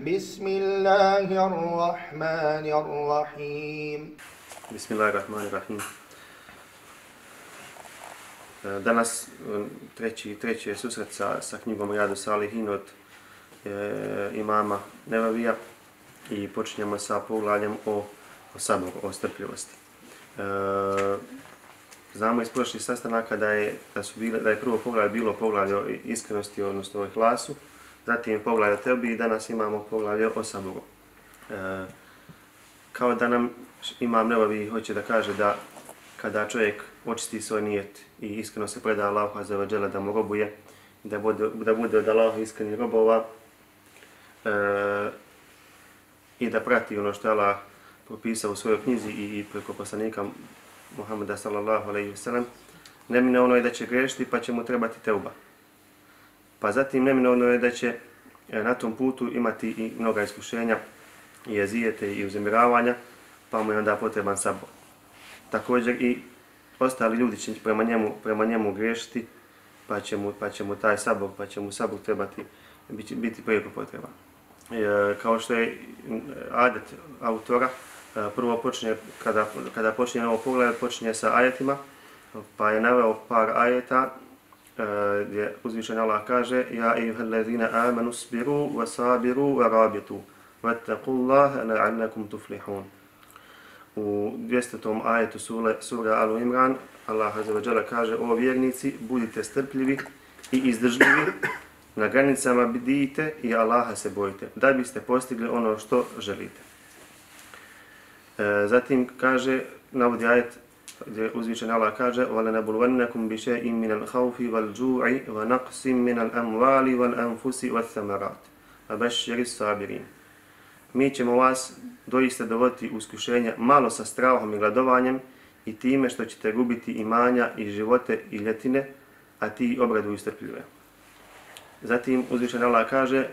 Bismillahirrahmanirrahim. Bismillahirrahmanirrahim. Danas treći je susret sa knjigom Rijadu Salihin od imama Nevavija i počinjemo sa poglavljem o saboru, o strpljivosti. Znamo iz prošlih sastanaka da je prvo poglavlje bilo poglavlje o iskrenosti, odnosno o ihlasu, zatim poglavlje o tebi i danas imamo poglavlje o saboru. Kao da nam imam Nevavi hoće da kaže da kada čovjek očisti svoj nijet i iskreno se preda Allahu azza wa dželle da mu robuje, da bude od Allaha iskrenih robova i da prati ono što je Allah propisao u svojoj knjizi i preko poslanika Muhameda sallallahu alejhi ve sellem, neminovno je da će grešiti pa će mu trebati teuba. Pa zatim neminovno je da će na tom putu imati i mnoga iskušenja, i jezijete i uznemiravanja, pa mu je onda potreban sabor. Također i ostali ljudi će prema njemu griješiti, pa će mu taj sabor, pa će mu sabor trebati biti prijeko potreban. Kao što je adet autora, prvo počinje, kada počinje ovo poglavlje, počinje sa ajetima, pa je naveo par ajeta gdje uzvišeni Allah kaže: Ja ejuhallazina amanu sbiru wa sabiru wa rabitu wattaqullaha la'allakum tuflihun. U 200. ajetu sura Al Imran Allah azza wa dželle kaže: O vjernici, budite strpljivi i izdržljivi, na granicama bdijte i Allaha se bojite, da biste postigli ono što želite. Zatim kaže, navodi ajet gdje uzvišeni Allah kaže: وَلَنَبُلْوَنَّكُمْ بِشَيْءٍ مِنَ الْخَوْفِ وَالْجُوعِ وَنَقْصٍ مِنَ الْأَمْوَالِ وَالْأَنْفُسِ وَالثَّمَرَاتِ وَبَشِّرِ الصَّابِرِينَ. Mi ćemo vas doista dovoditi u iskušenja malo sa strahom i gladovanjem i time što ćete gubiti imanja i živote i ljetine, a ti obraduj strpljive. Zatim uzvišeni Allah kaže: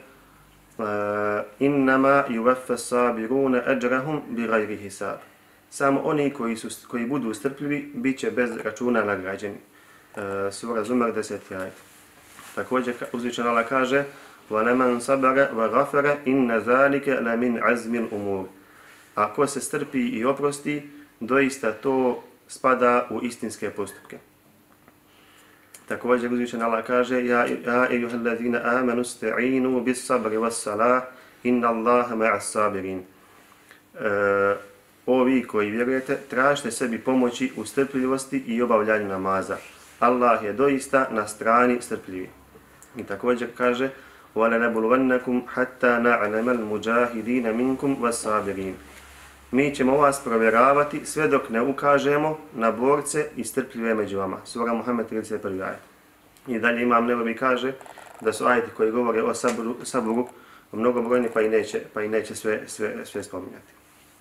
Innama yuwaffa as-sabiruna ajrahum bighayri hisab. Samo oni koji budu strpljivi biće bez računa nagrađeni. Sura Zumar 10. ajet. Također uzvišeni Allah kaže: Wa man sabara wa ghafara inna zalika la min azmi al-umur. Ako se strpi i oprosti, doista to spada u istinske postupke. Također uzvišeni Allah kaže: Ja ejuhallazina amanu sta'inu bis sabri was salah inna Allaha ma'as sabirin. O vi koji vjerujete, tražite sebi pomoći u strpljivosti i obavljanju namaza. Allah je doista na strani strpljivi. I također kaže: وَلَنَبُلْوَنَّكُمْ حَتَّى نَعْلَمَ الْمُجَاهِدِينَ مِنْكُمْ وَالصَّابِرِينَ. Mi ćemo vas provjeravati sve dok ne ukažemo na borce i strpljive među vama. Sura Muhammed 31. ajet. I dalje imam Nevavi kaže da su ajeti koji govore o saboru mnogobrojni, pa i neće sve spominjati.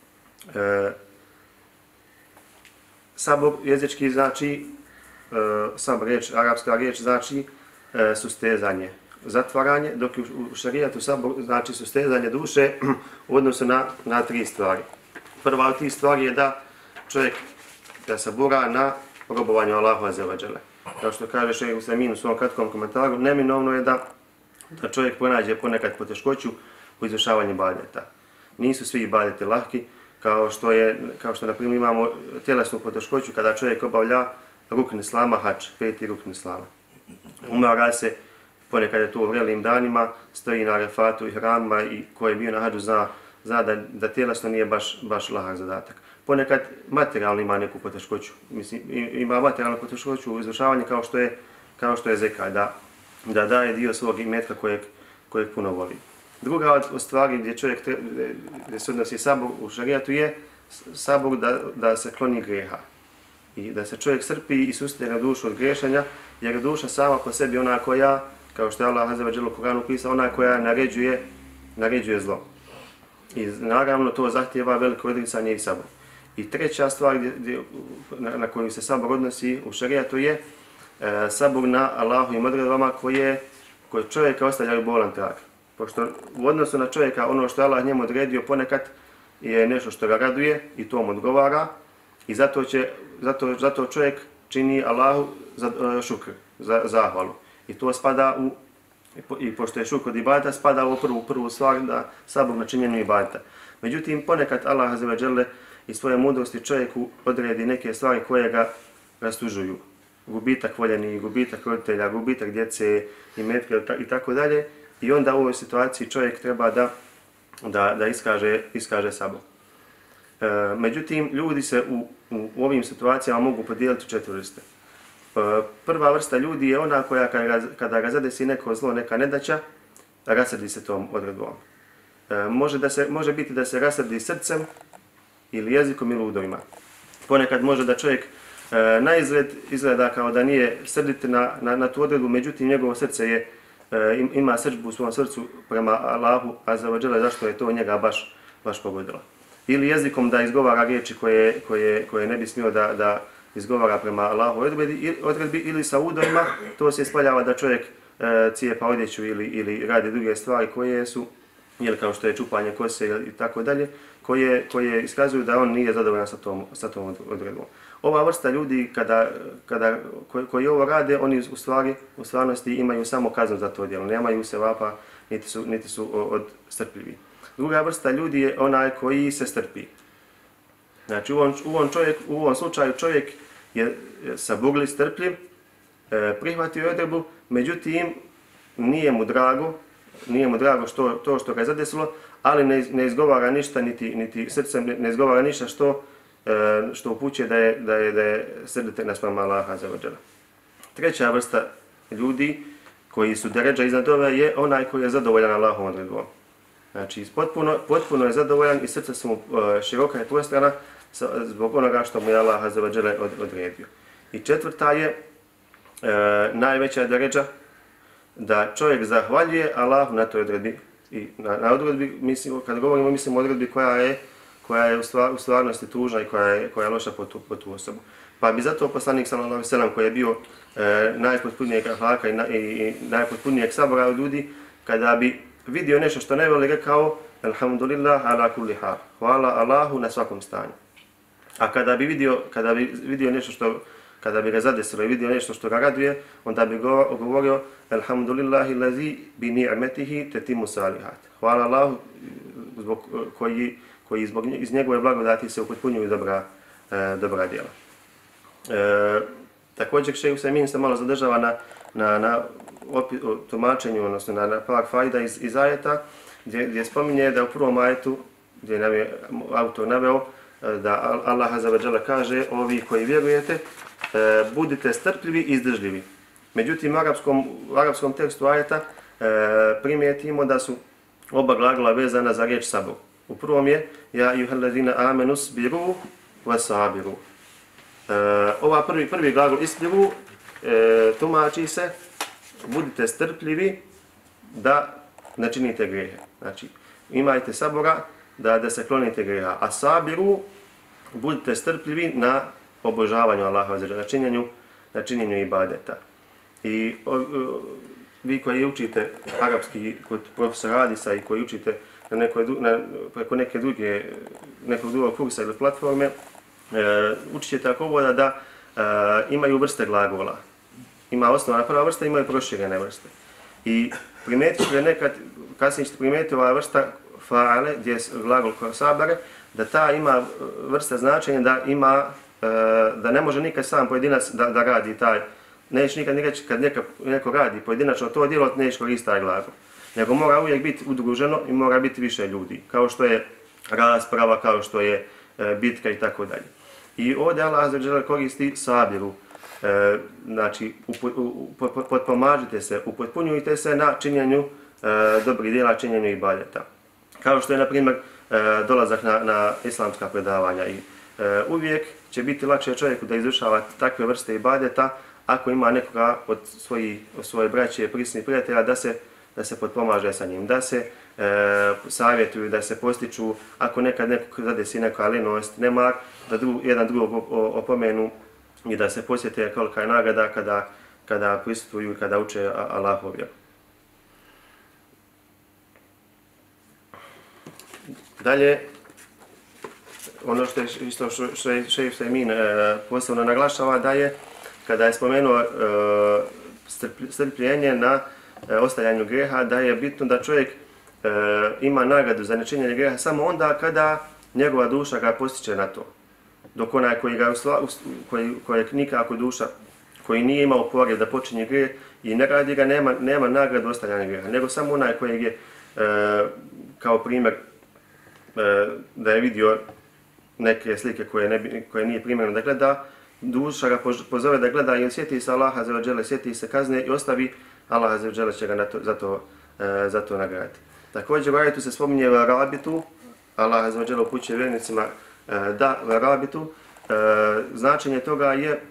Sabor jezički znači, arapska riječ znači sustezanje, zatvaranje, dok u šarijatu sabor znači sustezanje duše u odnosu na tri stvari. Prva od tih stvari je da čovjek da sabura na robovanju Allahu azza wa dželle. Kao što kaže Šejh Usajmin u svom kratkom komentaru, neminovno je da čovjek pronađe ponekad poteškoću u izvršavanju ibadeta. Nisu svi ibadeti lahki, kao što na primjer imamo tjelesnu poteškoću kada čovjek obavlja rukn islama, hadž, 5. rukn islama. Umara se, ponekad je to u vrelim danima, stoji na Arefatu i hramima i ko je bio na hadžu zna da tjelesno nije baš lahak zadatak. Ponekad materijalno ima neku poteškoću. Mislim, ima materijalnu poteškoću u izvršavanju kao što je zeka, da daje dio svog imetka kojeg puno voli. Druga od stvari gdje se odnosi sabor u šarijatu je sabor da se kloni grijeha. I da se čovjek strpi i sustegne dušu od griješenja, jer je duša sama po sebi ona koja, kao što je Allah azza wa dželle u Kur'anu pisao, ona koja naređuje zlo. I naravno to zahtijeva veliko odricanje i sabor. I treća stvar na koju se sabor odnosi u šarijatu je sabor na Allahovim odredbama koje čovjeka ostavljaju bolan trag. Pošto u odnosu na čovjeka ono što je Allah njemu odredio ponekad je nešto što ga raduje i to mu odgovara i zato čovjek čini Allahu šukr, zahvalu. I to spada i pošto je šukr od ibadeta, spada u prvu stvar da sabor na činjenju ibadeta. Međutim, ponekad Allah azza wa dželle i svoje mudrosti čovjeku odredi neke stvari koje ga rastužuju. Gubitak voljenih, gubitak roditelja, gubitak djece, imetka i tako dalje. I onda u ovoj situaciji čovjek treba da iskaže sabor. Međutim, ljudi se u ovim situacijama mogu podijeliti u 4 vrste. Prva vrsta ljudi je ona koja kada ga zadesi neko zlo, neka nedaća, rasrdi se tom odredbom. Može biti da se rasrdi srcem ili jezikom ili udovima. Ponekad može da čovjek na izgled izgleda kao da nije srdit na tu odredbu, međutim njegovo srce ima srdžbu u svom srcu prema Allahu azza wa dželle, zašto je to njega baš pogodilo. Ili jezikom da izgovara riječi koje ne bi smio da izgovara prema Allahu odredbi, ili sa udovima, to se ispoljava da čovjek cijepa odjeću ili radi druge stvari koje su, ili kao što je čupanje kose i tako dalje, koje iskazuju da on nije zadovoljan sa tom odredbom. Ova vrsta ljudi koji ovo rade, oni u stvarnosti imaju samo kaznu za to djelo, nemaju sevapa, niti su strpljivi. Druga vrsta ljudi je onaj koji se strpi. Znači u ovom slučaju čovjek je saburli, strpljiv, prihvatio odredbu, međutim nije mu drago to što ga je zadesilo, ali ne izgovara ništa, niti srcem ne izgovara ništa što upućuje da je srdite naspram Allaha azza wa dželle. Treća vrsta ljudi koji su deredža iznad ove je onaj koji je zadovoljan Allahovom odredbom. Znači potpuno je zadovoljan i srce su mu široka i prostrana zbog onoga što mu je Allah azza wa dželle odredio. I četvrta je najveća deredža, da čovjek zahvaljuje Allahu na toj odredbi. I na odredbi, kad govorimo, mislim o odredbi koja je u stvarnosti tužna i koja je loša po tu osobu. Pa bi zato poslanik sallallahu alejhi ve sellem, koji je bio najpotpunijeg ahlaka i najpotpunijeg sabora od ljudi, kada bi vidio nešto što ne voli, rekao alhamdulillah ala kulli hal, hvala Allahu na svakom stanju. A kada bi vidio nešto kada bi ga zadesilo i vidio nešto što ga raduje, onda bi govorio alhamdulillahi allazi bi ni'matihi tatimu salihat. Hvala Allahu koji iz njegove blagodati se upotpunjuju dobra djela. Također šejh Usajmin se malo zadržava na tumačenju, odnosno na par faida iz ajeta, gdje spominje da u prvom ajetu, gdje nam je autor naveo, da Allah azza wa dželle kaže: ovi koji vjerujete, budite strpljivi i izdržljivi. Međutim, u arapskom tekstu ajeta primijetimo da su oba glagola vezana za riječ sabur. U prvom je ja ayyuhallazina amanu sabiru wasabiru. Ova prvi glagol isbiru tumači se budite strpljivi da ne činite grijehe. Znači, imajte sabora da se klonite grijeha. A sabiru, budite strpljivi na obožavanju Allaha azza wa dželle, na činjenju ibadeta. I vi koji učite arapski kod profesora Adisa i koji učite preko nekog drugog kursa ili platforme, učit ćete ako ovo da imaju vrste glagola. Ima osnovna prva vrsta, imaju proširene vrste. I primijetit ćete nekad, kasnije ćete primijetiti ova vrsta fa'ale, gdje je glagol sabare, da ta ima vrsta značenja da ne može nikad sam pojedinac da radi taj. Nećeš nikad reći kad neko radi pojedinačno to djelo, nećeš koristiti taj glagol. Nego mora uvijek biti udruženo i mora biti više ljudi. Kao što je rasprava, kao što je bitka i tako dalje. I ovdje Allah azza wa dželle koristi sabiru. Znači, potpomažite se, upotpunjujte se na činjenju dobrih djela, činjenju ibadeta. Kao što je, na primjer, dolazak na islamska predavanja. I uvijek će biti lakše čovjeku da izvršava takve vrste ibadeta ako ima nekoga od svoje braće, prisnih prijatelja da se potpomaže sa njim, da se savjetuju, da se postiču, ako nekad nekog zadesi neka lenost, nemar, da jedan drugog opomenu i da se posjete kolika je nagrada kada prisustvuju i kada uče Allahov vjeru. Dalje, ono što je šejh Usajmin posebno naglašava da je, kada je spomenuo strpljenje na ostavljanju grijeha, da je bitno da čovjek ima nagradu za nečinjenje grijeha samo onda kada njegova duša ga postiče na to. Dok onaj kojeg nikako duša, koji nije imao porijev da počinje grijeh i ne radi ga, nema nagradu ostavljanja grijeha, nego samo onaj kojeg je, kao primjer, da je vidio neke slike koje nije primjerno da gleda, duša ga pozove da gleda i sjeti se Allaha azza wa dželle, sjeti se kazne i ostavi, Allah azza wa dželle će ga za to nagraditi. Također u ajetu se spominje rabitu, Allah azza wa dželle upućuje vjernicima da rabitu, značenje toga je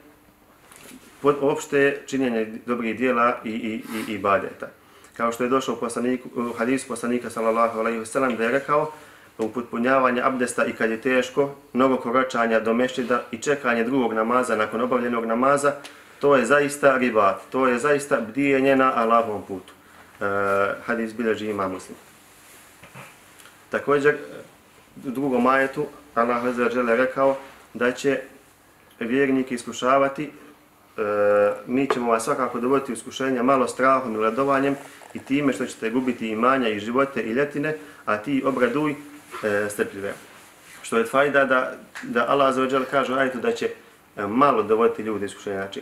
opšte činjenje dobrih djela i ibadeta. Kao što je došlo u hadisu poslanika sallallahu alejhi ve sellem da je rekao, upotpunjavanje abdesta i kad je teško, mnogo koračanja do mešćida i čekanje drugog namaza nakon obavljenog namaza, to je zaista ribat, to je zaista bdijenje na Allahovom putu. Hadis bilježi Imam Muslim. Također, u drugom ajetu, Allah azza wa dželle rekao da će vjernike iskušavati, mi ćemo vas svakako dovoditi u iskušenja malo strahom i radovanjem i time što ćete gubiti imanja i živote i ljetine, a ti obraduj strpljive. Što je fajda da Allah azza wa dželle kaže u ajetu da će malo dovoditi ljude iskušenja. Znači,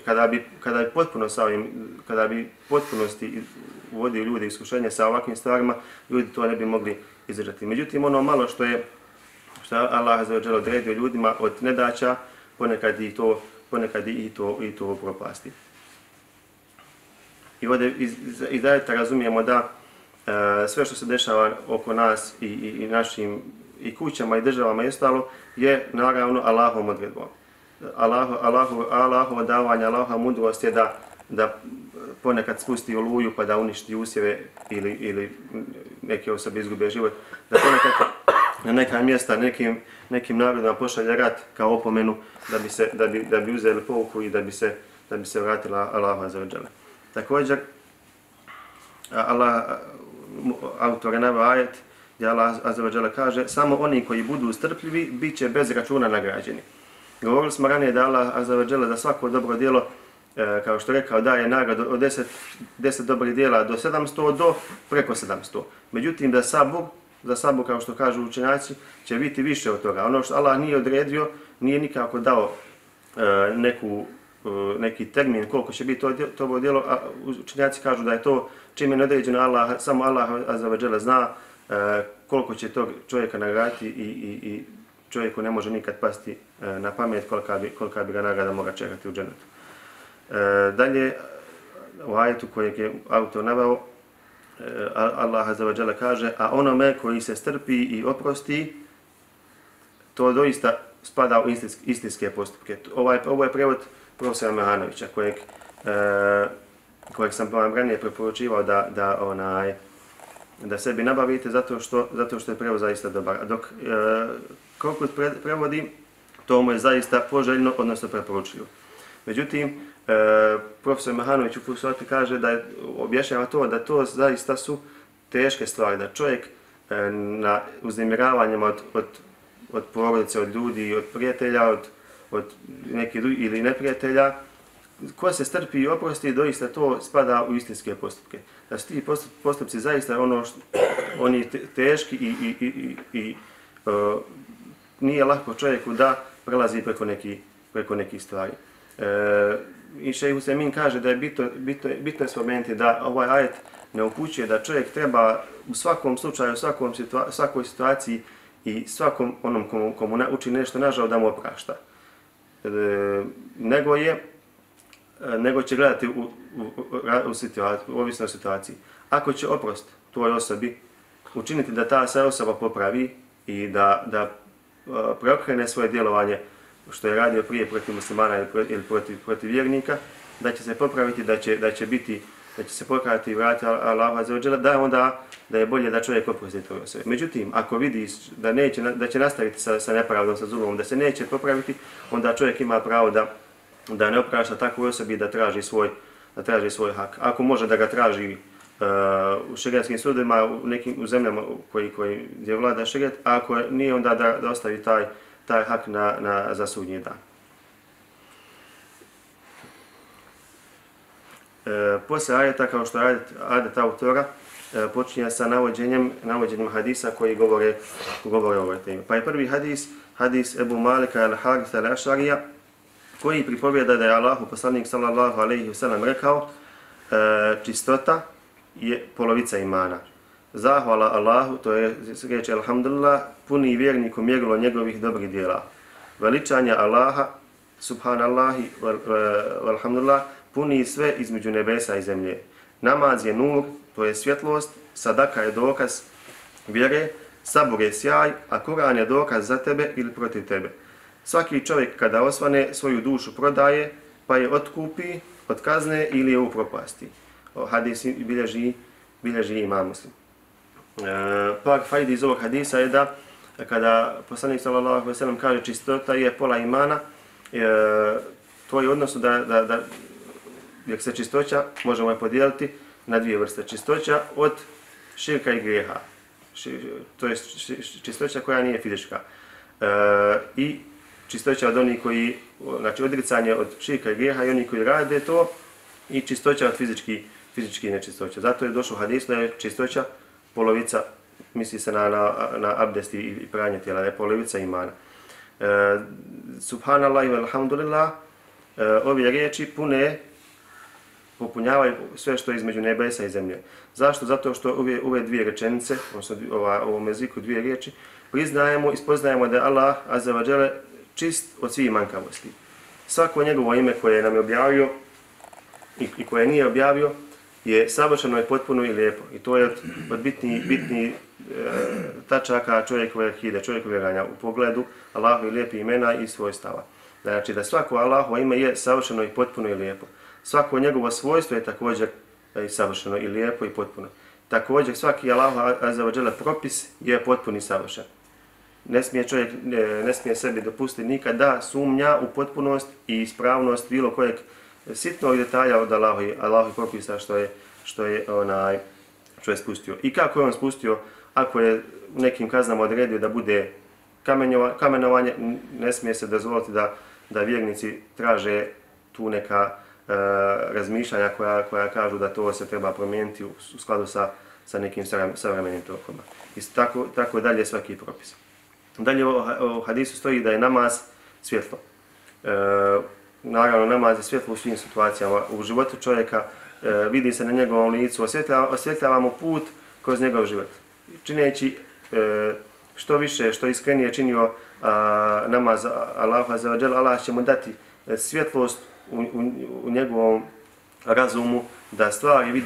kada bi potpunosti uvodio ljude iskušenja sa ovakvim stvarima, ljudi to ne bi mogli izdržati. Međutim, ono malo što je Allah azza wa dželle odredio ljudima od nedaća, ponekad i to propasti. I ovdje iz ajeta razumijemo da sve što se dešava oko nas i našim i kućama i državama i ostalo je naravno Allahovom odredbom. Allahovo davanje, Allahova mudrost je da ponekad spusti oluju pa da uništi usjeve ili neke osobe izgube život, da ponekad na neka mjesta nekim narodima pošalje rat kao opomenu da bi uzeli pouku i da bi se vratila Allahu azza wa dželle. Također, autor je naveo ajet gdje Allah azza wa dželle kaže samo oni koji budu strpljivi bit će bez računa nagrađeni. Govorili smo ranije da Allah azza wa dželle za svako dobro djelo, kao što rekao, daje nagradu od 10 dobrih djela do 700 do preko 700. Međutim, za sabu, kao što kažu učenjaci, će biti više od toga. Ono što Allah nije odredio, nije nikako dao neki termin koliko će biti to djelo, a učenjaci kažu da je to čim je neodređeno, samo Allah azza wa dželle zna koliko će tog čovjeka nagraditi i čovjeku ne može nikad pasti na pamet kolika bi ga nagrada mogla čekati u džennetu. Dalje, u ajetu kojeg je autor naveo, Allah azza wa dželle kaže, a onome koji se strpi i oprosti, to doista spada u istinske postupke. Ovo je prevod profesora Mehanovića, kojeg sam vam ranije preporučivao da sebi nabavite zato što je prevod zaista dobar. Dok koliko prevodi, to mu je zaista poželjno, odnosno preporučljivo. Međutim, profesor Mehanović u Fusoti kaže objašnjava to da to zaista su teške stvari, da čovjek na uznemiravanjima od porodice, od ljudi, od prijatelja, od nekih ili neprijatelja, ko se strpi i oprosti, doista to spada u istinske postupke. Da su ti postupci zaista oni teški i nije lako čovjeku da prelazi preko nekih stvari. I šejh Usajmin kaže da je bitno spomenuti da ovaj ajet ne upućuje da čovjek treba u svakom slučaju, svakoj situaciji i svakom onom komu uči nešto nažao da mu oprašta. Nego će gledati u ovisnoj situaciji. Ako će oprost toj osobi učiniti da ta se osoba popravi i da preokrene svoje djelovanje što je radio prije protiv muslimana ili protiv vjernika, da će se popraviti, da će se pokajati i vratiti Allahu azza wa dželle, da je bolje da čovjek oprosti toj osobi. Međutim, ako vidi da će nastaviti sa nepravdom, sa zulumom, da se neće popraviti, onda čovjek ima pravo da ne oprašta takvoj osobi i da traži svoj hak. Ako može da ga traži u šerijatskim sudovima, u zemljama gdje vlada šerijat, a ako nije, onda da ostavi taj hak za sudnji dan. Poslije ajeta, kao što je adet autora, počinje sa navođenjem hadisa koji govore o ovoj temi. Pa je prvi hadis Ebu Malika al-Haritha al-Ašarija, koji pripovijeda da je Allahu poslanik sallallahu alejhi ve sellem rekao: čistota je polovica imana. Zahvala Allahu, to je riječ alhamdulillah, puni vjerniku mjerilo njegovih dobrih djela. Veličanje Allaha, subhanallahi, alhamdulillah, puni sve između nebesa i zemlje. Namaz je nur, to je svjetlost, sadaka je dokaz vjere, sabur je sjaj, a Kur'an je dokaz za tebe ili protiv tebe. Svaki čovjek kada osvane svoju dušu prodaje, pa je otkupi od kazne ili je upropasti. Hadis bilježi Imam Muslim. Par fajdi iz ovog hadisa je da kada poslanik sallallahu alejhi ve sellem kaže čistota je pola imana, to je odnosno da jer se čistoća možemo je podijeliti na dvije vrste. Čistoća od širka i grijeha. To je čistoća koja nije fizička. I čistoća od onih koji, znači odricanje od širka i grijeha i oni koji rade to, i čistoća od fizički nečistoća. Zato je došlo hadis da je čistoća polovica, misli se na abdest i pranje tijela, da je polovica imana. Subhanallah i alhamdulillah, ove riječi popunjavaju sve što je između nebesa i zemlje. Zašto? Zato što ove dvije rečenice, odnosno u ovom jeziku dvije riječi, priznajemo i spoznajemo da je Allah azza wa dželle čist od svih manjkavosti. Svako njegovo ime koje nam je objavio i koje nije objavio je savršeno i potpuno i lijepo. I to je od bitni tačaka čovjekove akide, čovjekove vjerovanja u pogledu Allahovi lijepih imena i svojstava. Znači da svako Allahovo ime je savršeno i potpuno i lijepo. Svako njegovo svojstvo je također i savršeno i lijepo i potpuno. Također svaki Allahov azza wa dželle propis je potpuni i savršen. Čovjek ne smije sebi dopustiti nikad da sumnja u potpunost i ispravnost bilo kojeg sitnog detalja od Allahovi propisa što je spustio. I kako je on spustio, ako je nekim kaznama odredio da bude kamenovanje, ne smije se dozvoliti da vjernici traže tu neka razmišljanja koja kažu da to se treba promijeniti u skladu sa nekim savremenim tokovima. I tako dalje svaki propis. Dalje u hadisu stoji da je namaz svjetlo. Naravno, namaz je svjetlo u svim situacijama. U životu čovjeka vidi se na njegovom licu, osvjetljava mu put kroz njegov život. Čineći što više, što iskrenije činio namaz Allahu azza wa dželle, Allah će mu dati svjetlost u njegovom razumu da stvari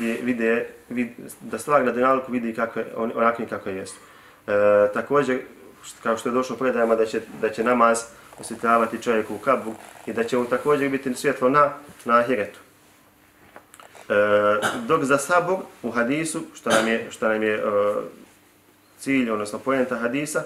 da stvari na dunjaluku vidi onakvim kakve jesu. Također, kao što je došlo predajama da će namaz osvjetljavati čovjeku u kabru i da će mu također biti svjetlo na ahiretu. Dok za sabor u hadisu, što nam je cilj, odnosno poenta hadisa,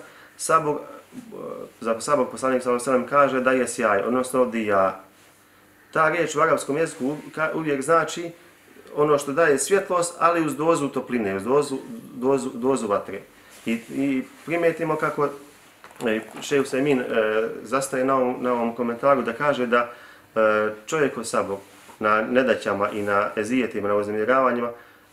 za sabor poslanik sallallahu alejhi ve sellem kaže da je sjaj, odnosno dija. Ta riječ u arapskom jeziku uvijek znači ono što daje svjetlost, ali uz dozu topline, uz dozu vatre. I primijetimo kako Šejh Usajmin zastaje na ovom komentaru da kaže da čovjekov sabor na nedaćama i na ezijetima, na uznemiravanjima,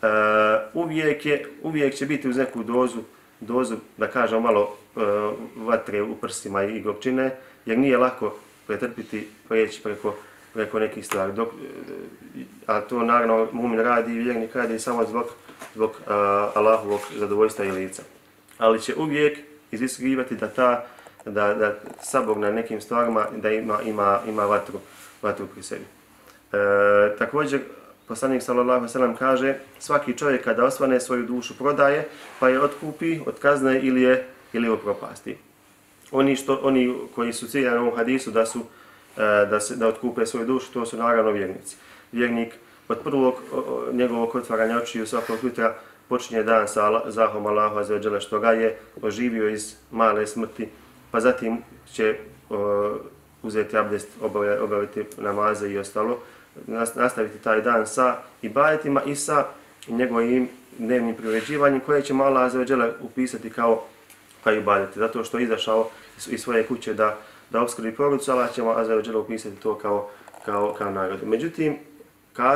uvijek će biti uz neku dozu, da kažemo malo vatre u prstima i gorčine, jer nije lako pretrpiti, preći preko nekih stvari. A to naravno mu'min radi i vjernik radi samo zbog Allahovog zadovoljstva i lica. Ali će uvijek iziskivati da sabor na nekim stvarima da ima vatru pri sebi. Također, poslanik sallallahu alejhi ve sellem kaže: svaki čovjek kada osvane svoju dušu prodaje, pa je otkupi od kazne ili je upropasti. Oni koji su ciljani u ovom hadisu da otkupe svoju dušu, to su naravno vjernici. Vjernik od prvog njegovog otvaranja očiju svakog jutra počinje dan sa zahom Allahu azza wa dželle što ga je oživio iz male smrti, pa zatim će uzeti abdest, obaviti namaze i ostalo, nastaviti taj dan sa ibadetima i sa njegovim dnevnim priređivanjem koje će Allah azza wa dželle upisati kao ibadeti, zato što je izašao iz svoje kuće da opskrbi porodicu, Allah će azza wa dželle upisati to kao nagradu. Međutim, kafir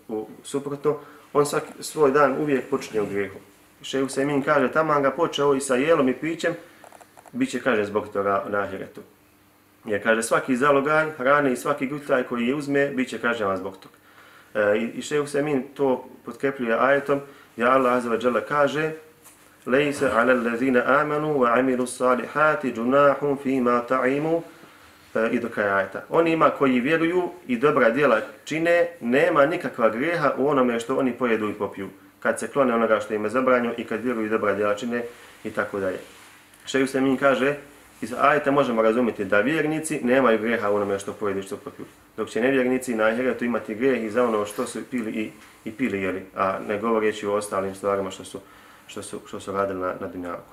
suprotno, on svoj dan uvijek počinje u grijehu. Šejh Usajmin kaže, taman ga počeo i sa jelom i pićem, bit će, kaže, zbog toga na ahiretu. Jer, kaže, svaki zalogaj hrane i svaki gutaj koji je uzme, bit će kažnjavan zbog toga. I šejh Usajmin to potkrepljuje ajetom, gdje Allah azza wa dželle kaže Lejse ala allazina amanu wa amilu salihati džunahum fima ta'imu i do kraja ajeta. Onima koji vjeruju i dobra djela čine, nema nikakva grijeha u onome što oni pojedu i popiju. Kad se klone onoga što im je zabranjeno i kad vjeruju i dobra djela čine i tako dalje. Šejh Usajmin kaže, iz ajeta možemo razumjeti da vjernici nemaju grijeha u onome što pojedu i što popiju. Dok će nevjernici na ahiretu imati grijeh i za ono što su pili i pili jeli, a ne govoreći o ostalim stvarima što su radili na dunjaluku.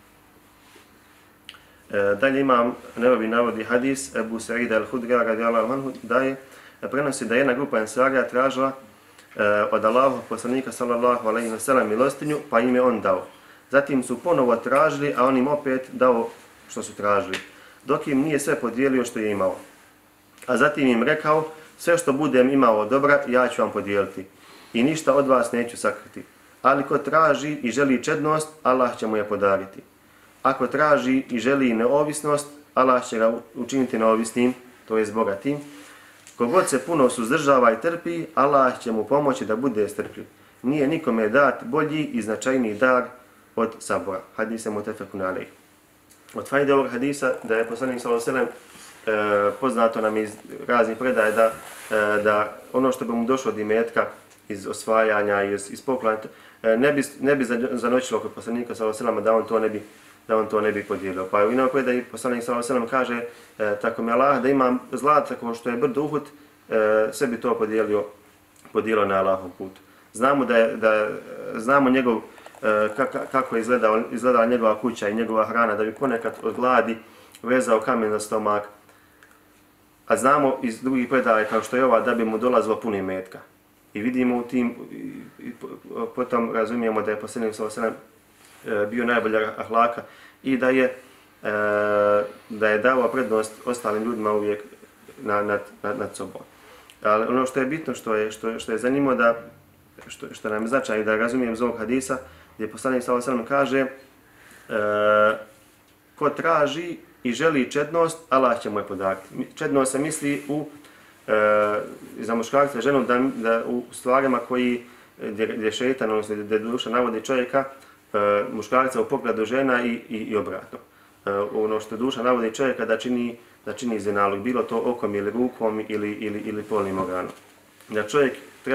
Dalje imam Nevevi navodi hadis Ebu Sa'ida al-Hudrija radijallahu anhu prenosi da jedna grupa ensarija tražila od Allahovog poslanika sallallahu alejhi ve sellem milostinju, pa im je on dao. Zatim su ponovo tražili, a on im opet dao što su tražili, dok im nije sve podijelio što je imao. A zatim im rekao, sve što budem imao dobra, ja ću vam podijeliti i ništa od vas neću sakriti. Ali ko traži i želi čednost, Allah će mu je podariti. Ako traži i želi neovisnost, Allah će ga učiniti neovisnim, to jest bogatim. Kogod se puno suzdržava i trpi, Allah će mu pomoći da bude strpljiv. Nije nikome dat bolji i značajniji dar od sabora. Hadis je mutefekun alejh. Od fajde ovog hadisa da je poslanik sallallahu alejhi ve sellem poznato nam iz raznih predaja da ono što bi mu došlo od imetka iz osvajanja, iz poklona, ne bi zanoćilo kod poslanika sallallahu alejhi ve sellem da on to ne bi podijelio. Pa u inoj predaji poslanik sallallahu alejhi ve sellem kaže tako mi Allah da imam zlata kao što je brdo Uhud, sve bi to podijelio na Allahovom putu. Znamo njegov kako je izgledala njegova kuća i njegova hrana, da bi ponekad od gladi vezao kamen na stomak. A znamo iz drugih predaja kao što je ova da bi mu dolazilo puno imetka. I vidimo u tim, potom razumijemo da je poslanik sallallahu alejhi ve sellem bio najbolja ahlaka i da je dao prednost ostalim ljudima uvijek nad sobom. Ali ono što je bitno, što je zanimljivo što nam je značajno da razumijemo iz ovog hadisa, gdje poslanik sallallahu alejhi ve sellem kaže ko traži i želi čednost, Allah će mu je podariti. Čednost se misli za muškarca i ženu da u stvarima gdje šejtan, odnosno gdje duša navodi čovjeka, muškarca u pogledu žena i obratno. Ono što duša navodi čovjeka da čini zinalog, bilo to okom ili rukom ili polnim organom. Da čovjek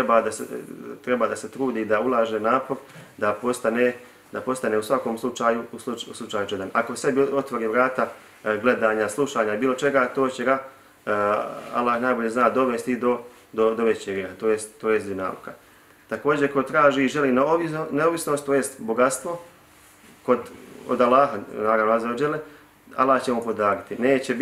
treba da se trudi i da ulaže napor, da postane u svakom slučaju čedan. Ako sebi otvori vrata gledanja, slušanja, bilo čega, to će ga Allah najbolje zna dovesti do većeg grijeha, to jest zinalka. Također, ko traži i želi neovisnost, to jest bogatstvo, od Allaha, naravno azza wa dželle, Allah će mu podariti.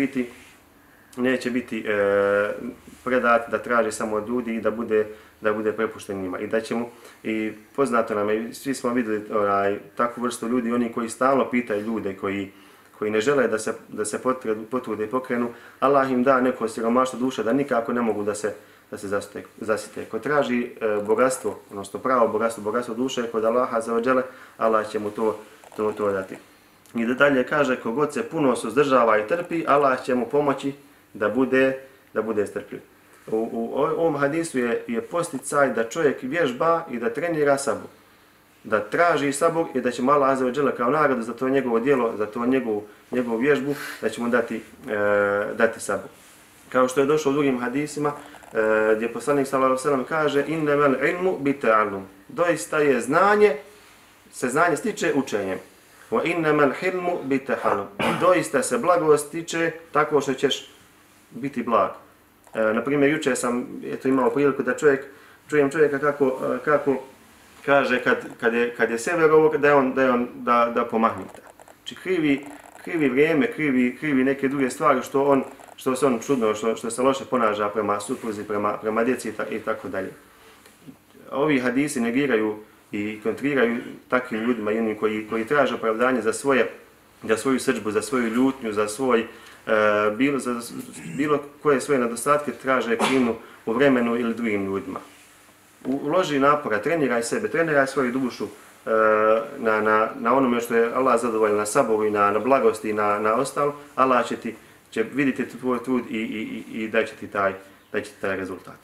Neće biti predat da traži samo od ljudi i da bude prepušten njima. I da će mu, i poznato nam je, svi smo vidjeli takvu vrstu ljudi, oni koji stalno pitaju ljude, koji ne žele da se potrude i pokrenu, Allah im da neko siromaštvo duše da nikako ne mogu da se zasite. Ko traži bogatstvo, odnosno pravo bogatstvo duše kod Allaha azza wa dželle, Allah će mu to dati. I dalje kaže, kogod se puno suzdržava i trpi, Allah će mu pomoći da bude strpljiv. U ovom hadisu je posticaj da čovjek vježba i da trenira sabur. Da traži sabur i da će mu Allah azza wa dželle kao nagradu za to njegovo djelo, za to njegovu vježbu, da će mu dati sabur. Kao što je došlo u drugim hadisima, gdje poslanik sallallahu alejhi ve sellem kaže innamal ilmu bita'allum. Doista je znanje stiče učenjem. Wa innamal hilmu bitahallum. Doista se blagost stiče tako što ćeš biti blag. Na primjer, jučer sam imao priliku da čujem čovjeka kako kaže kad je severovog da pomahnite. Znači krivi vrijeme, krivi neke druge stvari što se on čudno, što se loše ponaša prema supruzi, prema djeci i tako dalje. Ovi hadisi negiraju i kontriraju takvim ljudima i onim koji traže opravdanje za svoju srdžbu, za svoju ljutnju, za bilo koje svoje nedostatke traže krivnju u vremenu ili drugim ljudima. uloži napora, treniraj sebe, treniraj svoju dušu na onome što je Allah zadovoljan, na saboru i na blagosti i na ostalo, Allah će vidjeti tvoj trud i daće ti taj rezultat.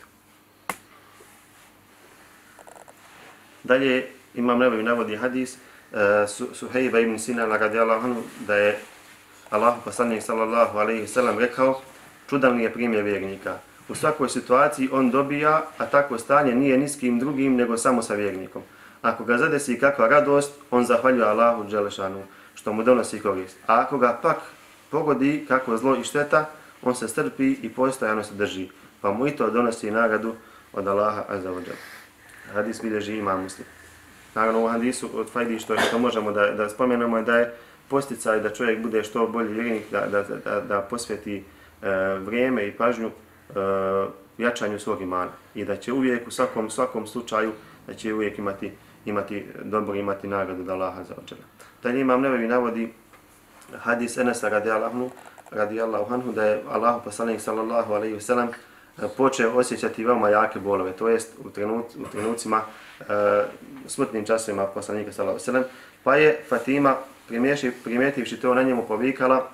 Dalje, Imam Nevevi navodi hadis Suhejba ibn Sinana radijallahu anhu da je Allahu poslanik sallallahu alejhi ve sellem rekao: čudan li je primjer vjernika. U svakoj situaciji on dobija, a takvo stanje nije ni s kim drugim nego samo sa vjernikom. Ako ga zadesi kakva radost, on zahvaljuje Allahu dželešanu što mu donosi korist. A ako ga pak pogodi kakvo zlo i šteta, on se strpi i postojano se drži, pa mu i to donosi nagradu od Allaha azza wa dželle. Hadis bilježi Imam Muslim. Naravno u hadisu od fajdi što možemo da spomenemo je da je posticaj da čovjek bude što bolji vjernik, da posveti vrijeme i pažnju jačanju svog imana i da će uvijek u svakom slučaju da će uvijek imati dobro, imati nagradu od Allaha azza wa dželle. Dalje Imam Nevevi navodi hadis Enesa radijallahu anhu da je Allahu poslanik sallallahu alejhi ve sellem počeo osjećati veoma jake bolove, to jest u trenucima smrtnim časovima poslanika sallallahu alejhi ve sellem, pa je Fatima primijetivši to na njemu povikala: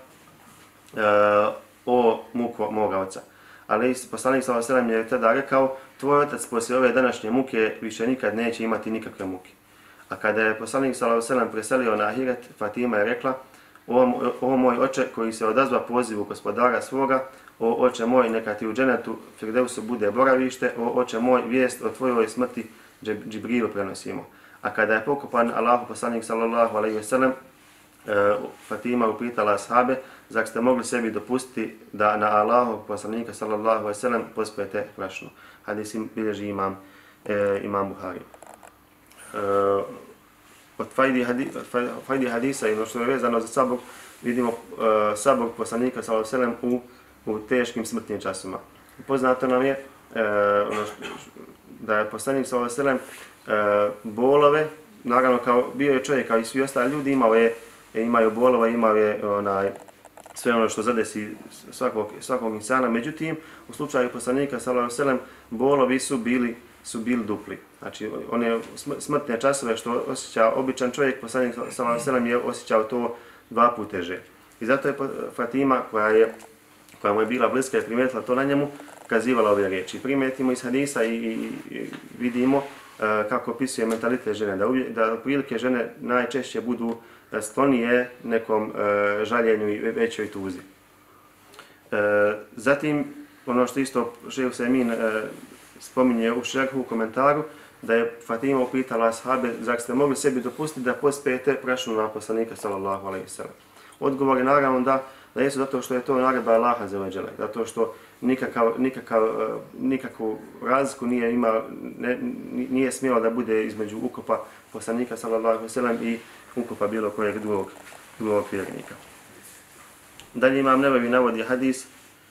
o muko moga oca. Ali poslanik sallallahu alejhi ve sellem je tada rekao: tvoj otac poslije ove današnje muke više nikad neće imati nikakve muke. A kada je poslanik sallallahu alejhi ve sellem preselio na ahiret, Fatima je rekla: o moj oče koji se odazva pozivu gospodara svoga, o oče moj, neka ti u dženetu Firdevsu bude boravište, o oče moj, vijest o tvojoj smrti Džibrilu prenosimo. A kada je pokopan Allahu poslanik sallallahu alejhi ve sellem, Fatima upitala ashabe: zar ste mogli sebi dopustiti da na Allahu poslanika sallallahu alejhi ve sellem pospete prašno? Hadis bilježi imam Buhari. Od fajdi hadisa i što je vezano za sabog, vidimo sabog poslanika sallallahu alejhi ve sellem u teškim smrtnim časima. Poznato nam je da je poslanik sallallahu alejhi ve sellem bolove, naravno kao bio je čovjek kao i svi ostali ljudi, imaju bolova, imao je sve ono što zadesi svakog insana. Međutim, u slučaju poslanika sallallahu alejhi ve sellem bolovi su bili dupli. Znači, one smrtne časove što osjeća običan čovjek, poslanik sallallahu alejhi ve sellem je osjećao to 2 puta teže. I zato je Fatima, koja mu je bila bliska i primijetila to na njemu, kazivala ove riječi. Primetimo iz hadisa i vidimo kako opisuje mentalitet žene, da prilike žene najčešće budu sklonije nekom žaljenju i većoj tuzi. Zatim, ono što isto Šejh Usajmin spominje u šerhu, u komentaru, da je Fatima upitala ashabe: zar ste mogli sebi dopustiti da pospete prašnu na poslanika sallallahu alejhi ve sellem? Odgovor je naravno da jesu, zato što je to naredba Allaha azza wa dželle, zato što nikakvu razliku nije smjelo da bude između ukopa poslanika sallallahu alejhi ve sellem i ukopa bilo kojeg drugog vjernika. Dalje Imam Nevevi navodi hadis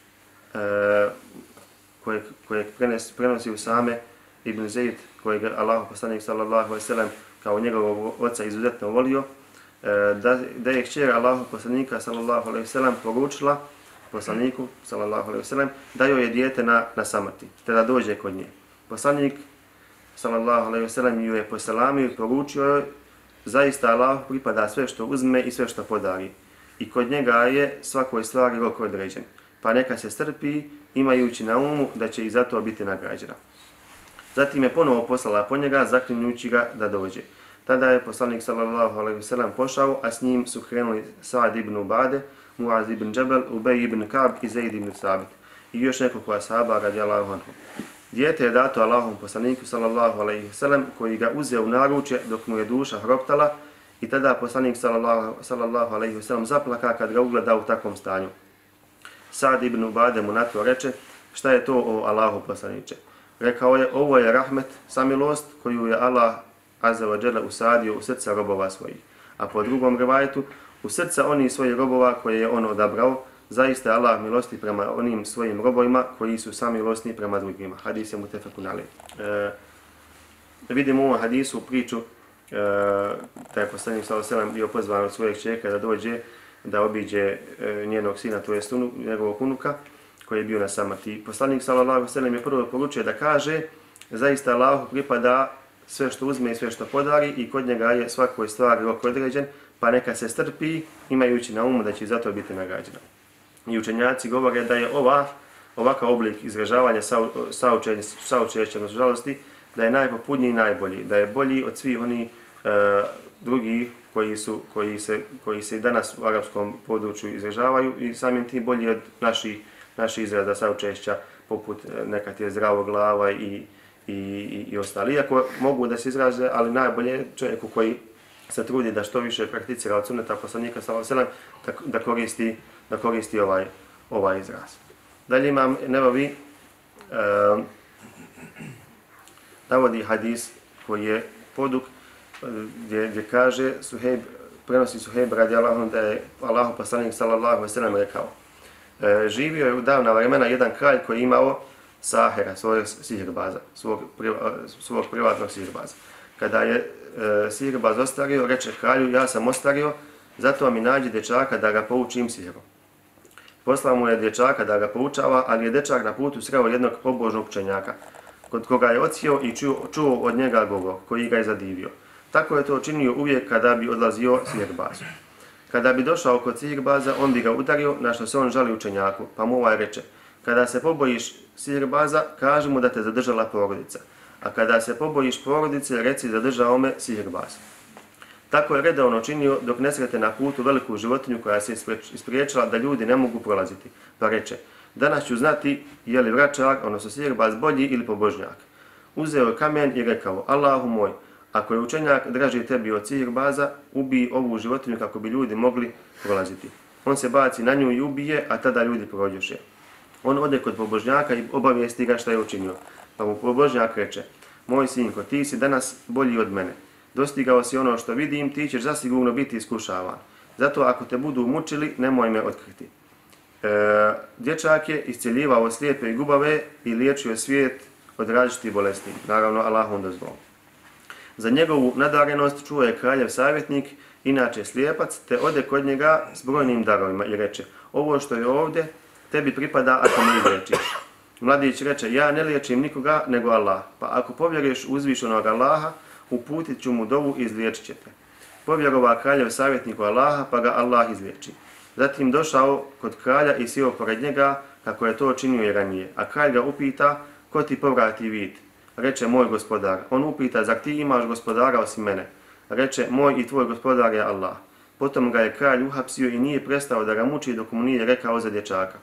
kojeg prenosi Usame ibn Zaid, kojeg Allahu poslanik sallallahu alejhi ve sellem kao njegovog oca izuzetno volio, da je kćer Allahu poslanika sallallahu alejhi ve sellem poručila poslaniku sallallahu alejhi ve sellem da joj je dijete na samrti, te da dođe kod nje. Poslanik sallallahu alejhi ve sellem ju je poselamio i poručio joj: zaista Allahu pripada sve što uzme i sve što podari, i kod njega je svakoj stvari rok određen, pa neka se strpi imajući na umu da će i za to biti nagrađena. Zatim je ponovo poslala po njega, zaklinjući ga da dođe. Tada je poslanik sallallahu alejhi ve sellem pošao, a s njim su krenuli Sa'd ibn Ubade, Muaz ibn Džebel, Ubej ibn Ka'b i Zaid ibn Sabit i još nekoliko ashaba radijallahu anhu. Dijete je dato Allahom poslaniku sallallahu alejhi ve sellem, koji ga uzeo u naručje dok mu je duša hroptala, i tada poslanik sallallahu alejhi ve sellem zaplaka kad ga ugleda u takvom stanju. Sa'd ibn Ubade mu na to reče: šta je to, o Allahu poslaniče? Rekao je: ovo je rahmet, samilost koju je Allah azza wa dželle usadio u srca robova svojih. A po drugom rivajetu: u srca onih svojih robova koje je on odabrao, zaista je Allah milosti prema onim svojim robovima koji su samilosni prema drugima. Hadis je mutefekun alejh. Vidimo u ovom hadisu priču da je poslanik sallallahu alejhi ve sellem bio pozvan od svojeg čerka da dođe da obiđe njenog sina, to jest njegovog unuka koji je bio na samrti. Poslanik sallallahu alejhi ve sellem je prvo poručio da kaže zaista Allahu pripada sve što uzme i sve što podari i kod njega je svakoj stvari rok određen, pa neka se strpi imajući na umu da će zato biti nagrađena. I učenjaci govore da je ovakav oblik izražavanja saučešća na žalosti, da je najpopudniji i najbolji, da je bolji od svih onih drugih koji se i danas u arapskom području izražavaju i samim tim bolji od naših izraza saučešća, poput nekad je zdravo glava i ostali. Iako mogu da se izraze, ali najbolje je čovjeku koji se trudi da što više prakticira od sunneta poslanika sallallahu alejhi ve sellem da koristi ovaj izraz. Dalje imam Nevavi navodi hadis koji je poduk gdje kaže prenosi Suhejb radijallahu anhu da je Allahu poslanik sallallahu alejhi ve sellem rekao: živio je u davna vremena jedan kralj koji je imao sahera, svojeg sihirbaza, svog privatnog sihirbaza. Kada je sihirbaz ostario, reče kralju: ja sam ostario, zato mi nađi dječaka da ga poučim sihiru. Poslao mu je dječaka da ga poučava, ali je dječak na putu sreo jednog pobožnog učenjaka, kod koga je odsjeo i čuo od njega govor, koji ga je zadivio. Tako je to činio uvijek kada bi odlazio sihirbazu. Kada bi došao kod sihirbaza, on bi ga udario, na što se on žali učenjaku, pa mu ovaj reče: kada se pobojiš sihirbaza, kaži mu da te zadržala porodica, a kada se pobojiš porodice, reci zadržao me sihirbaz. Tako je redovno činio dok ne srete na putu veliku životinju koja se ispriječila da ljudi ne mogu prolaziti, pa reče: danas ću znati je li vračar, odnosno sihirbaz, bolji ili pobožnjak. Uzeo je kamen i rekao: Allahu moj, ako je učenjak draži tebi od sihirbaza, ubij ovu životinju kako bi ljudi mogli prolaziti. On se baci na nju i ubije, a tada ljudi prođoše. On ode kod pobožnjaka i obavijesti ga šta je učinio. Pa mu pobožnjak reče: moj sinko, ti si danas bolji od mene. Dostigao si ono što vidim, ti ćeš zasigurno biti iskušavan. Zato ako te budu mučili, nemoj me otkriti. Dječak je iscjeljivao slijepe i gubave i liječio svijet od različitih bolesti. Naravno, Allahom dozvolom. Za njegovu nadarenost čuo je kraljev savjetnik, inače slijepac, te ode kod njega s brojnim darovima i reče: ovo što je ovdje tebi pripada ako me izliječiš. Mladić reče: ja ne liječim nikoga nego Allah, pa ako povjeruješ uzvišenog Allaha, uputit ću mu dovu i izliječit će te. Povjerova kraljev savjetniku Allaha, pa ga Allah izliječi. Zatim došao kod kralja i sjeo pored njega, kako je to činio i ranije. A kralj ga upita: ko ti povrati vid? Reče: moj gospodar. On upita: zar ti imaš gospodara osim mene? Reče: moj i tvoj gospodar je Allah. Potom ga je kralj uhapsio i nije prestao da ga muči dok mu nije rekao za dječaka.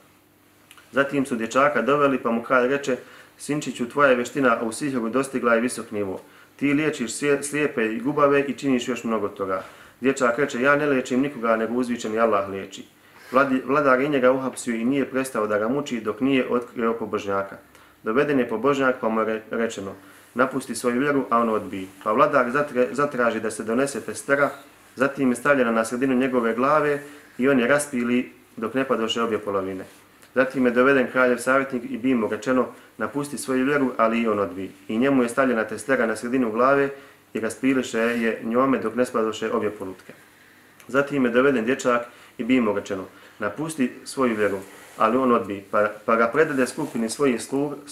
Zatim su dječaka doveli, pa mu kralj reče: sinčiću, tvoja vještina u sihiru dostigla je visok nivo. Ti liječiš slijepe i gubave i činiš još mnogo toga. Dječak reče: ja ne liječim nikoga nego uzvičeni Allah liječi. Vladar je njega uhapsio i nije prestao da ga muči dok nije otkrio pobožnjaka. Doveden je pobožnjak, pa mu je rečeno: napusti svoju vjeru, a on odbiji. Pa vladar zatraži da se donese testera, zatim je stavljena na sredinu njegove glave i on je raspili dok ne padoše obje polovine. Zatim je doveden kraljev savjetnik i bi mu rečeno: napusti svoju vjeru, ali i on odbiji. I njemu je stavljena testera na sredinu glave i raspiliše je njome dok ne spadoše obje polutke. Zatim je doveden dječak i bi mu rečeno: napusti svoju vjeru, ali on odbiji, pa ga predade skupini svojih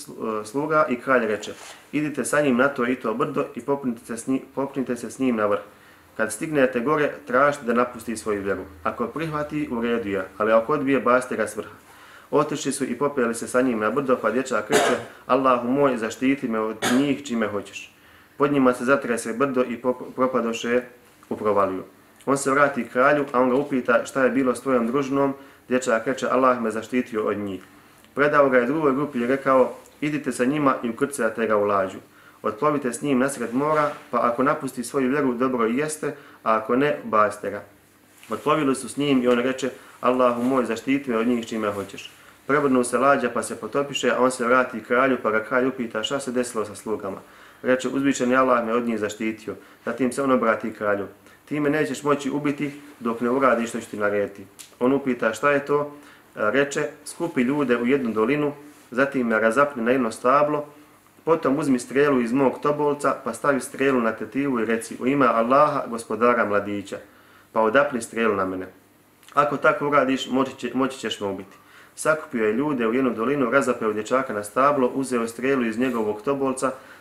sluga i kralj reče: idite sa njim na to i to brdo i popnite se s njim na vrh. Kad stignete gore, tražite da napusti svoju vjeru. Ako prihvati, u redu je, ali ako odbije, bacite ga s vrha. Otišli su i popeli se sa njim na brdo, pa dječak reče: Allahu moj, zaštiti me od njih čime hoćeš. Pod njima se zatrese brdo i propadoše u provaliju. On se vrati kralju, a on ga upita: šta je bilo s tvojom družinom? Dječak reče: Allah me zaštitio od njih. Predao ga je drugoj grupi i rekao: idite sa njima i ukrcajte ga u lađu. Otplovite s njim nasred mora, pa ako napusti svoju vjeru, dobro i jeste, a ako ne, bacite ga. Otplovili su s njim i on reče: Allahu moj, zaštiti me od njih čime hoćeš. Prebrnu se lađa, pa se potopiše, a on se vrati kralju, pa ga kralj upita: šta se desilo sa slugama? Reče: uzvišeni Allah me od njih zaštitio. Zatim se on obrati kralju: ti me nećeš moći ubiti dok ne uradiš što ću ti narediti. On upita: šta je to? Reče: skupi ljude u jednu dolinu, zatim me razapni na jedno stablo, potom uzmi strelu iz mog tobolca, pa stavi strelu na tetivu i reci: u ime Allaha, gospodara mladića, pa odapni strelu na mene. Ako tako uradiš, moći ćeš me ubiti. Sakupio je ljude u jednu dolinu, razapeo dječaka na stablo, uzeo strelu iz njegovog tobolca,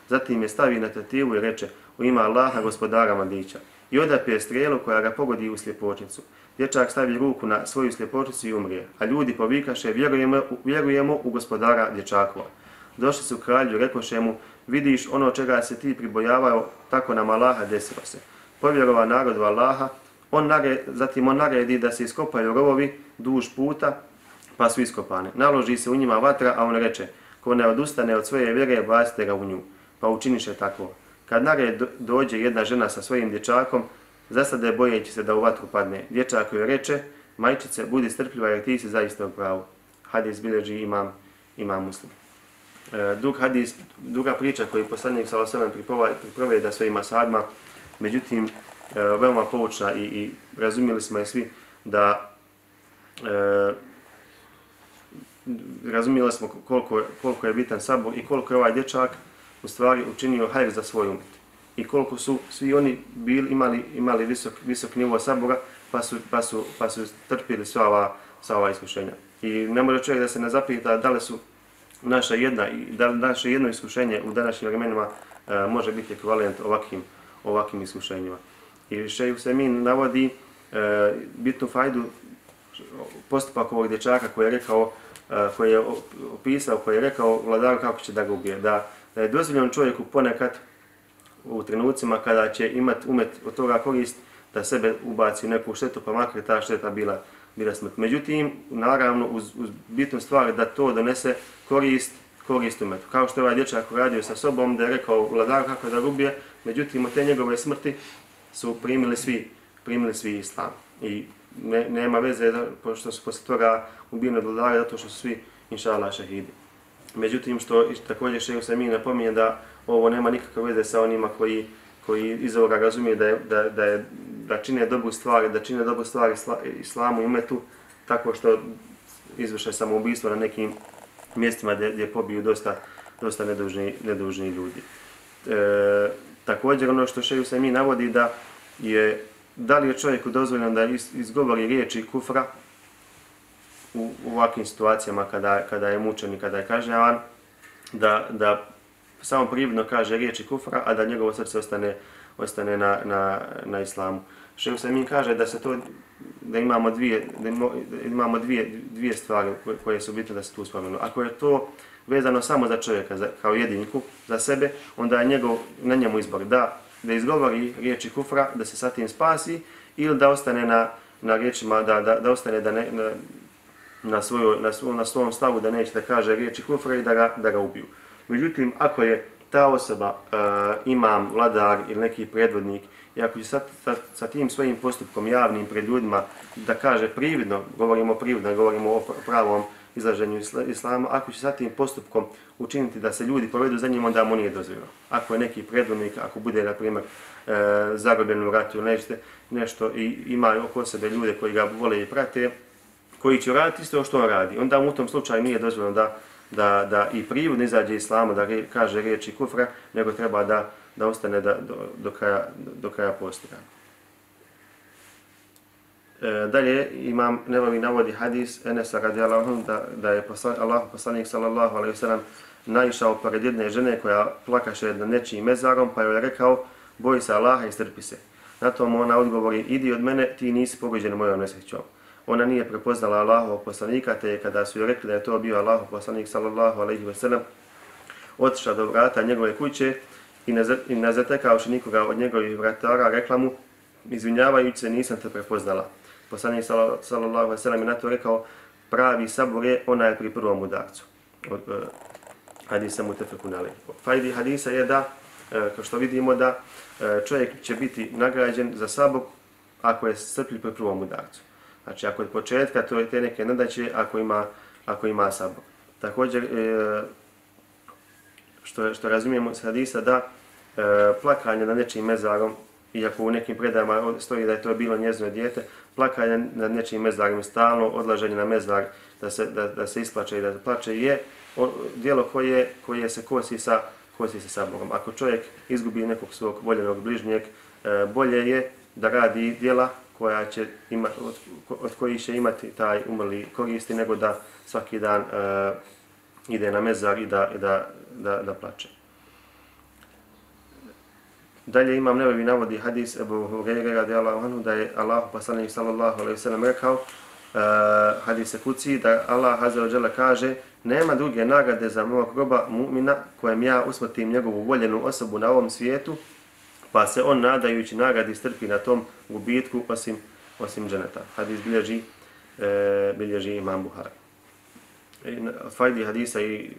Zatim je stavi na tetivu i reče: u ime Allaha, gospodara mladića. I odapije strelu koja ga pogodi u sljepočnicu. Dječak stavi ruku na svoju sljepočnicu i umrije, a ljudi povikaše: vjerujemo u gospodara dječakova. Došli su kralju, rekoše mu: vidiš, ono čega se ti pribojavao, tako nam Allaha desilo se. Povjerova narod u Allaha, zatim on naredi da se iskopaju rovovi duž puta, pa su iskopane. Naloži se u njima vatra, a on reče: ko ne odustane od svoje vjere, bacite ga u nju. Pa učiniše tako. Kad nared dođe jedna žena sa svojim dječakom, zasade bojeći se da u vatru padne. Dječak joj reče: majčice, budi strpljiva jer ti si zaista u pravu. Hadis bilježi imam Muslim. Druga priča koju poslanik sallallahu alejhi ve sellem pripoveda svojim ashabima, međutim veoma poučna i razumjeli smo je svi da razumjeli smo koliko je bitan sabor i koliko je ovaj dječak u stvari učinio hajr za svoj umet. I koliko su svi oni imali visok nivo sabora, pa su trpili sva ova iskušenja. I ne može čovjek da se ne zapita da li su naše jedno iskušenje u današnjim vremenima može biti ekvivalent ovakvim iskušenjima. I Šejh Usajmin navodi bitnu fajdu postupak ovog dječaka koji je opisao, koji je rekao vladaru kako će da ga ubije. Da je dozvoljeno čovjeku ponekad u trenucima kada će imati umet od toga korist da sebe ubaci u neku štetu, pa makar ta šteta bila smrt. Međutim, naravno, uz bitnu stvar da to donese korist umetu. Kao što je ovaj dječak uradio sa sobom, da je rekao vladaru kako da ga ubije, međutim, od te njegove smrti su primili svi islam. I nema veze pošto su posle toga ubijeni od vladara, zato što su svi, inša Allah, šehidi. Međutim, što također Šejh Usajmin napominje da ovo nema nikakve veze sa onima koji iz ovoga razumije da čine dobru stvar, islamu i umetu, tako što izvrše samoubistvo na nekim mjestima gdje pobiju dosta nedužni ljudi. Također ono što Šejh Usajmin navodi da li je čovjeku dozvoljeno da izgovori riječi kufra u ovakvim situacijama kada je mučen i kada je kažnjavan, da samo prividno kaže riječi kufra, a da njegovo srce ostane na islamu. Šejh Usajmin kaže da imamo dvije stvari koje su bitne da se tu spomenu. Ako je to vezano samo za čovjeka kao jediniku, za sebe, onda je na njemu izbor da izgovori riječi kufra, da se sa tim spasi, ili da ostane na riječima, da ostane na svom stavu da neće da kaže riječi kufra i da ga ubiju. Međutim, ako je ta osoba imam, vladar ili neki predvodnik, i ako će sa tim svojim postupkom javnim pred ljudima da kaže prividno, govorimo o pravom izlaženju islama, ako će sa tim postupkom učiniti da se ljudi povedu za njim, onda mu nije dozvoljeno. Ako je neki predvodnik, ako bude, na primjer, zarobljen u ratu ili nešto i ima oko sebe ljude koji ga vole i prate, koji će raditi isto što on radi, onda mu u tom slučaju nije dozvoljeno da i prividno izađe islamu, da kaže riječi kufra, nego treba da ostane do kraja postira. Dalje imam Nevavi navodi hadis Enesa radijallahu anhu da je Allahu poslanik sallallahu alejhi ve sellem naišao pored jedne žene koja plakaše nad nečijim mezarom, pa joj je rekao: boj se Allaha i strpi se. Na to mu ona odgovori: idi od mene, ti nisi pogođen mojom nesrećom. Ona nije prepoznala Allahovog poslanika, te je kada su joj rekli da je to bio Allahov poslanik sallallahu alejhi ve sellem, otišla do vrata njegove kuće i ne zatekavši nikoga od njegovih vratara, rekla mu: izvinjavajući se, nisam te prepoznala. Poslanik sallallahu alejhi ve sellem je na to rekao: pravi sabor je onaj pri prvom udarcu. Hadisa mutefekun alejhi. Fajdi hadisa je da, kao što vidimo, da čovjek će biti nagrađen za sabor ako je strpljiv pri prvom udarcu. Znači, ako je od početka, to je te neke nedaće ako ima sabor. Također, što razumijemo iz hadisa, da plakanje nad nečijim mezarom, iako u nekim predajama stoji da je to bilo njezino dijete, plakanje nad nečijim mezarom, stalno odlaženje na mezar, da se isplače i da se plače, je djelo koje se kosi sa saborom. Ako čovjek izgubi nekog svog voljenog bližnjeg, bolje je da radi djela od kojih će imati taj umrli koristi, nego da svaki dan ide na mezar i da plače. Dalje Imam Nevevi navodi hadis Ebu Hureyre radijallahu anhu da je Allah poslanik sallallahu alejhi ve sellem rekao hadis kuci da Allah azza wa dželle kaže nema druge nagrade za mog roba mu'mina kojem ja usmrtim njegovu voljenu osobu na ovom svijetu pa se on nadajući nagradi strpi na tom gubitku osim dženeta. Hadis bilježi Imam Buhari. Od fajdi hadisa i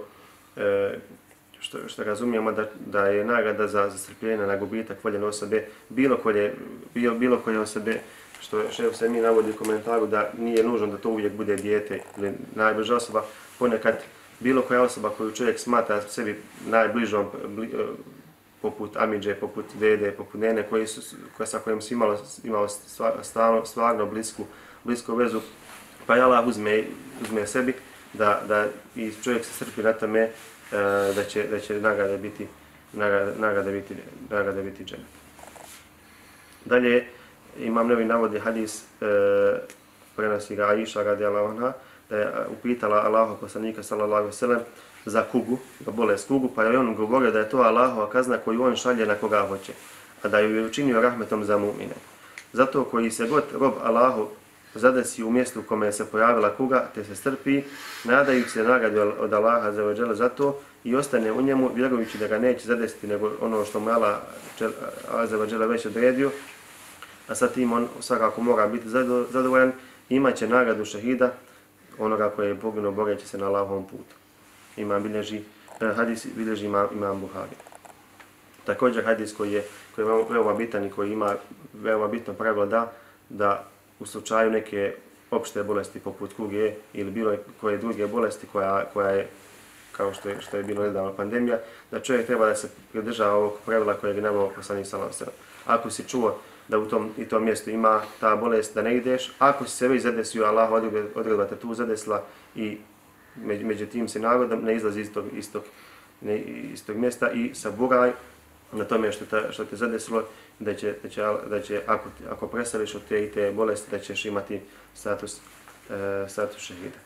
što razumijemo da je nagrada za strpljenje na gubitak voljene osobe bilo koje osobe, što šejh se mi navodi u komentaru da nije nužno da to uvijek bude dijete ili najbliža osoba, ponekad bilo koja osoba koju čovjek smatra sebi najbližom, poput amidže, poput dede, poput nene, sa kojim si imao stvarno blisku vezu, pa Allah uzme sebi da i čovjek se strpi na tome da će nagrada biti džennet. Dalje Imam Nevevi navodi hadis, prenosi ga Aisha radijallahu anha, da je upitala Allahov poslanika sallallahu alejhi ve sellem za kugu, za bolest kugu, pa je on govorio da je to Allahova kazna koju on šalje na koga hoće, a da ju je učinio rahmetom za mu'mine. Zato koji se god rob Allahu zadesi u mjestu u kome se pojavila kuga, te se strpi, nadajući se nagradi od Allaha azza wa dželle za to i ostane u njemu, vjerujući da ga neće zadesiti nego ono što mu Allah azza wa dželle već odredio, a sa tim on svakako mora biti zadovoljan, imaće nagradu šehida, onoga koji je poginuo boreći se na Allahovom putu. Hadis bilježi Imam Buhari. Također hadis koji je veoma bitan i koji ima veoma bitno pravilo da u slučaju neke opšte bolesti poput kuge ili bilo koje druge bolesti koja je, kao što je bilo nedavno pandemija, da čovjek treba da se pridržava ovog pravila kojeg je naveo poslanik sallallahu alejhi ve sellem. Ako si čuo da u tom mjestu ima ta bolest, da ne ideš, ako si se već zadesio, Allah odredba te tu zadesla i među tim si narodom ne izlazi iz tog mjesta i saburaj na tome što te zadesilo, da će ako preseliš od te bolesti, da ćeš imati status šehida.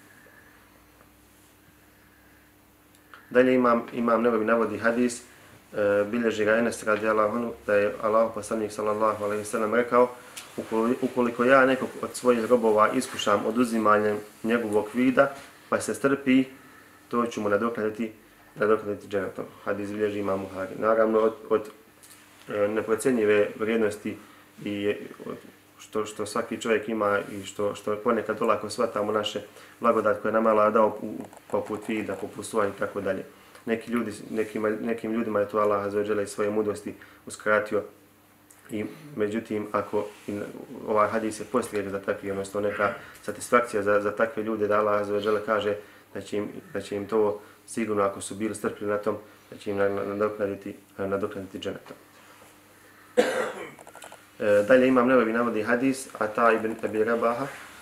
Dalje Imam Nevevi navodi hadis, bilježi ga Enes radijallahu anhu, da je Allahov poslanik sallallahu alejhi ve sellem rekao ukoliko ja nekog od svojih robova iskušam oduzimanjem njegovog vida, pa se strpi, to ću mu nadoknaditi džennetom. Hadis bilježi Imam Buhari. Naravno, od neprocjenjive vrijednosti i što svaki čovjek ima i što ponekad olako shvatamo naše blagodat koje nam Allah dao poput vida, poput sua i tako dalje. Nekim ljudima je to Allah azza wa dželle iz svoje mudrosti uskratio i međutim ako ovaj hadis je poslijed za takvi, odnosno neka satisfakcija za takve ljude da Allah azza wa dželle kaže da će im to sigurno ako su bili strpljeni na tom, da će im nadoknaditi džennetom. Dalje Imam Nevevi navodi hadis Ata ibn Abi Rabaha,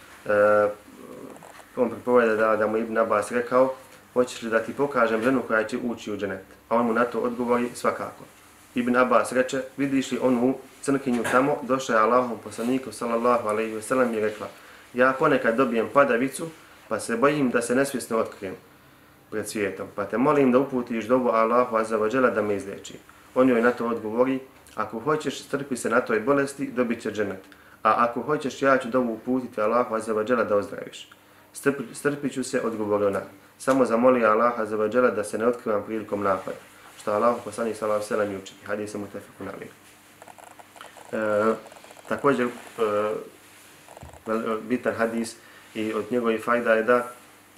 on pripoveda da mu Ibn Abbas rekao hoćeš li da ti pokažem ženu koja će ući u džennet? A on mu na to odgovori svakako. Ibn Abbas reče, vidiš li onu crnkinju tamo, došao je Allahom poslaniku sallallahu alejhi ve sellem i rekla, ja ponekad dobijem padavicu, pa se bojim da se nesvjesno otkrijem pred svijetom, pa te molim da uputiš dovu Allahu azza wa dželle da me izliječi. On joj na to odgovori, ako hoćeš strpi se na toj bolesti, dobit će džennet. A ako hoćeš, ja ću dovu uputiti Allahu azza wa dželle da ozdraviš. Strpit ću se, odgovorio ona. Samo zamoli Allaha azza wa dželle da se ne otkrivam prilikom napada. Što Allahov poslanik sallallahu alejhi ve sellem učini. Hadis je mutafekun alejh. Također bitan hadis i od njegovih fajda je da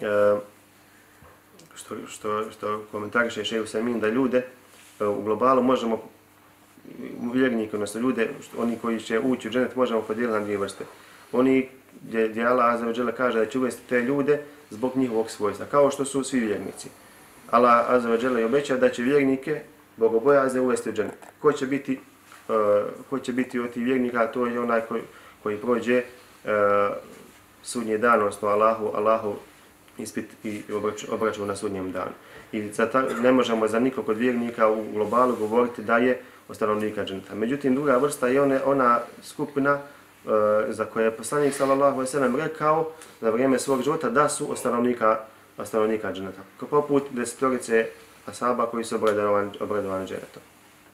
što komentariše šejh Semin da ljude u globalu možemo vjernike, odnosno ljude, oni koji će ući u džennet možemo podijeliti na dvije vrste. Oni gdje Allah azza wa dželle kaže da će uvesti te ljude zbog njihovog svojstva, kao što su svi vjernici. Allah azza wa dželle je obećao da će vjernike bogobojazne uvesti u džennet. Ko će biti od tih vjernika, to je onaj koji prođe sudnji dan, odnosno Allahu ispit i obračun na sudnjem danu. I ne možemo za nikog od vjernika u globalu govoriti da je od stanovnika dženneta. Međutim, druga vrsta je ona skupina za koje je poslanik sallallahu alejhi ve sellem rekao za vrijeme svog života da su od stanovnika dženneta. Poput 10 ashaba koji su obradovani džennetom.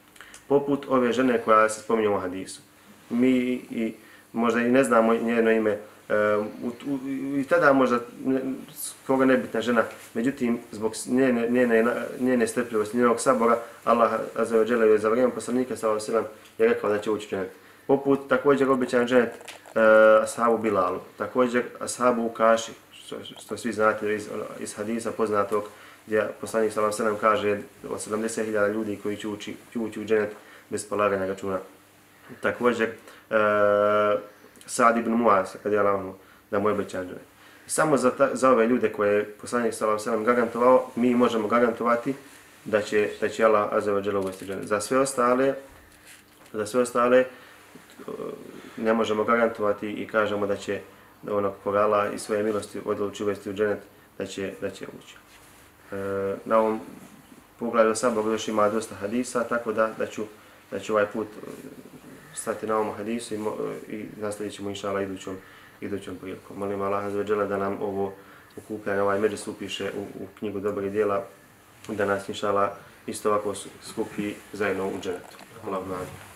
poput ove žene koja se spominje u hadisu. Mi i možda i ne znamo njeno ime, i tada možda koga nebitna žena, međutim zbog njene strpljivosti, njenog sabora, Allah azza wa dželle je za vrijeme poslanika sallallahu alejhi ve sellem je rekao da će ući dženet. Poput također obećan dženet ashabu Bilalu, također ashabu Ukaši, što svi znate iz hadisa poznatog, gdje poslanik sallallahu alejhi ve sellem kaže od 70.000 ljudi koji će ući u dženet bez polaganja računa. Također Sa'd ibn Mu'az, radijallahu anhu, da mu je obećan dženet. Samo za ove ljude koje je poslanik sallallahu alejhi ve sellem garantovao, mi možemo garantovati da će Allah azza wa dželle uvesti dženet. Za sve ostale ne možemo garantovati i kažemo da će onog koga Allah i svoje milosti odluči uvesti u dženet, da će ući. Na ovom poglavlju sabog još ima dosta hadisa, tako da ću ovaj put stati na ovom hadisu i nastavit ćemo inša Allah idućom prilikom. Molim Allah azza wa dželle da nam ovo okupljanje, ovaj medžlis upiše u knjigu dobrih djela, da nas inša Allah isto ovako skupi zajedno u dženetu. Allahumma amin.